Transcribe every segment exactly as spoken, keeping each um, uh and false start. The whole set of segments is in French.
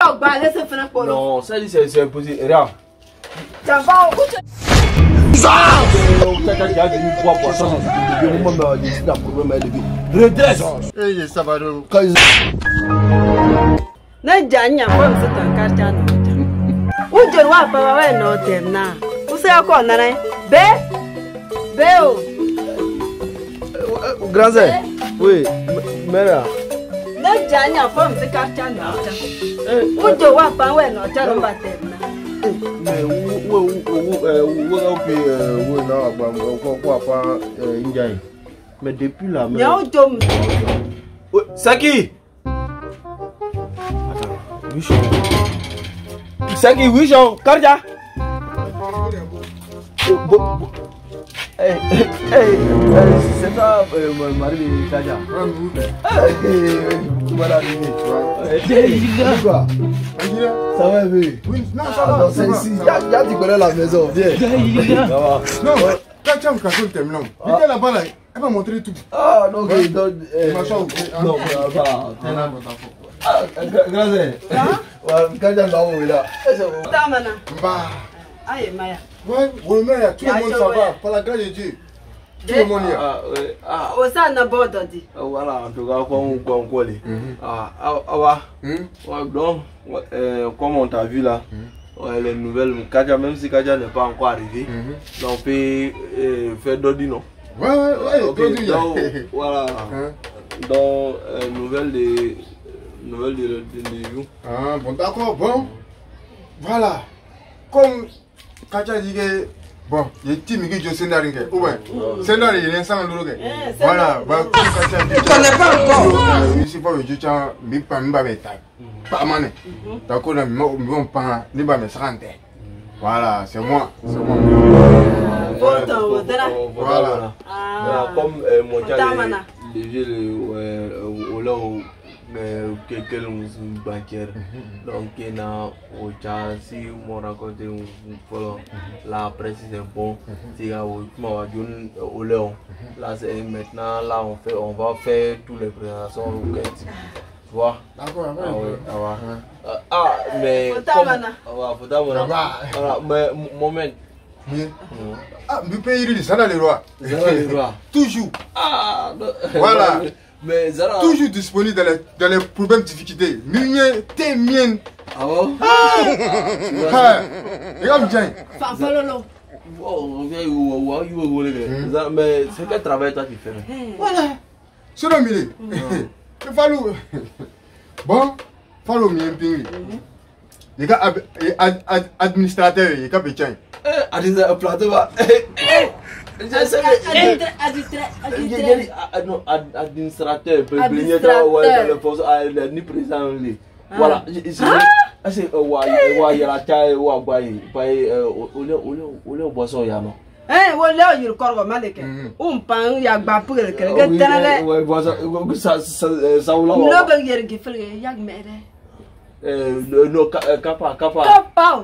va pas laisser faire pour non, ça dit c'est impossible. Regarde. Tu vas où tu... Ça tu as dit trois poissons. Le moment où il y a un problème de redresse. Eh, ça va. Ne janya kwa msita karta no. Uje wa pa wa no tem na. Use akọ na ran. Be. Be o. Grand sœur. Oui, mère. Ne janya kwa msita karta no. Uje wa pa wa no tero ba tem na. Mais où où où où où où non quoi quoi pas Indian. Mais depuis là mais. Nya ojom. Saki. Saki, oui, Jean, Karja. Eh, eh, c'est ça, mon mari de Karja. Voilà, quoi? Ça va, oui. Non, ça va. C'est ici. Il y a du connais la maison. Viens. Ça va. Non, quand tu as un café, tu aimes l'homme. Viens là-bas, là. Elle va montrer tout. Ah, non, non. Non, ça va. Ah, grazie. Ah? Karja là où il a. Tamana. Bah. Aïe, Maya. Ouais, oui, mais tout le monde ça va. Par la grâce de Dieu. Tout le monde y a. Ah, oui. Ah. Osa na bodo di. Voilà, en tout cas, comme on connaît. Ah, ah, ah. Donc, comme on t'a vu là, les nouvelles, Karja, même si Karja n'est pas encore arrivé, on peut faire d'autres non. Ouais, ouais, ouais. Donc, voilà. Donc, nouvelles de. Nouvelle de, de, de vous. Ah, bon, d'accord, bon. Voilà. Comme Karja dit que. Bon, il y a un petit miguel de scénario. Ou bien, scénario, il y a un sang de l'eau. Voilà, bah, comme Karja dit. Tu connais pas encore. Ici, pas le juge, mais pas me battre. Pas mané. D'accord, on ne pas ne pas me rendre. Voilà, c'est moi. C'est moi. Voilà. Comme mon gars, les vieux, au là où. Mais quelqu'un banquier donc il a au cas si on raconte la presse c'est bon si au Léon là c'est maintenant là on fait on va faire tous les présentations tu vois d'accord ah ah mais mais moment ah mais pays ça dans les rois les rois toujours ah voilà. Mais Zara... toujours disponible dans les, dans les problèmes, difficultés. Mignon, t'es mienne. Ah bon? Ah! Regarde bien. Fanfalolo. Mais c'est quel travail toi tu fais? Voilà. C'est le milieu. Il faut bon, il faut le milieu. Les gars, administrateur, les gars, pétain. Administrateur, administrateur, ni président. Voilà. C'est ouais, la taille, ouais, ouais, on est boisson, ya non. Eh, voilà, il corps malek. Un pan, ya bapu le que ouais, boisson, ça, ça, ça, on l'a. Non, ben, il y a qui fait le yag mere. Euh, non, capa, capa. Capa.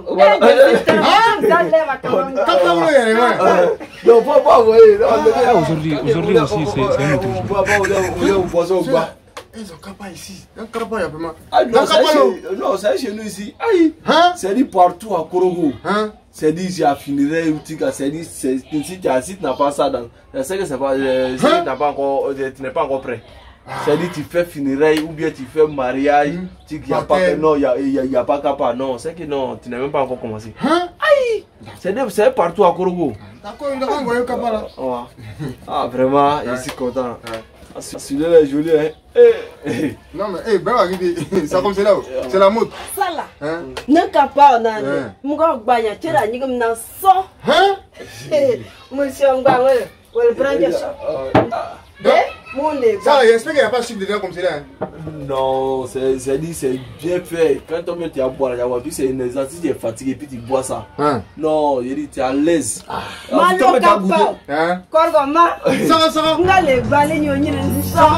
Non, pas pas, oui. Aujourd'hui, aujourd'hui aussi, c'est un autre jour. On va pas, on est au poisson, quoi. Ils ont capa ici. Un capa, il y a vraiment. Ah non, c'est chez nous ici. Aïe. C'est dit partout à Korogo. C'est dit, j'ai fini, c'est dit, si tu n'as pas ça dans. C'est que c'est pas. Tu n'as pas encore. Tu n'es pas encore prêt. C'est dit, tu fais funérailles ou bien tu fais mariage. Tu n'y a pas. Non, il n'y a pas capa. Non, c'est que non, tu n'as même pas encore commencé. Aïe. C'est partout à Korogo. D'accord, il a envoyé capa là. Ah, vraiment, je suis content. Celui-là est joli, hein. Non, mais, eh, ben, ça comme c'est là, c'est la mode. Ça là. Ne capa, on a. Mon gars, banya, tu as dit comme dans ça. Hein? Monsieur Ngwa, ouais, ouais, prends ça. Ça, j'espère qu'il n'y a pas de chiffre dedans comme c'est là. Non, c'est dit, c'est bien fait. Quand on met à boire, c'est une exercice, tu es fatigué, puis tu bois ça. Non, il dit, tu es à l'aise. Malo capa. Corgoma. Ça, ça. On a les balais, on y a ça.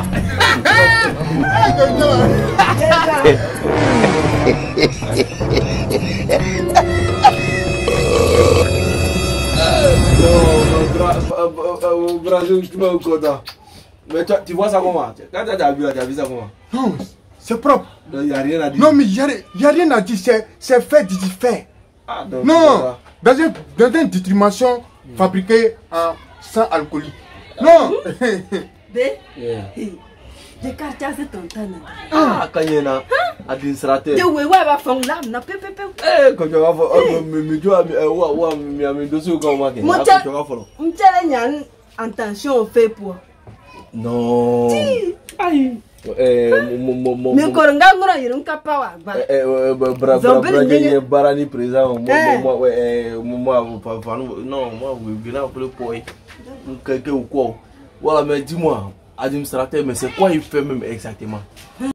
Non, Brazil, tu m'as content. Mais tu vois ça comment? Quand tu as vu, tu as vu ça comment? Non, C'est propre. Il n'y a rien à dire. Non, mais il n'y a, y a rien à dire. C'est fait, dit fait. Ah, donc, non, dans, un, dans une distribution mm. fabriquée en sans alcoolique. Non. B. De quartier c'est ton temps. Ah, quand il y en a administrateur. De ouais ouais va faire là, na pepe pepe. Eh, quand tu vas faire, me me dois wa wa me me dossier comme moi. Mon tu vas faire. On tient une intention fait pour. Non. Aïe. Eh, mon mon mon. Mais quand on gagne on y a pas wa. Eh, bra bra bra gagner barani présent moi moi ouais moi non moi je viens pour le point. Quelqu'un ou quoi. Voilà, mais dis-moi, administrateur, mais c'est quoi il fait même exactement?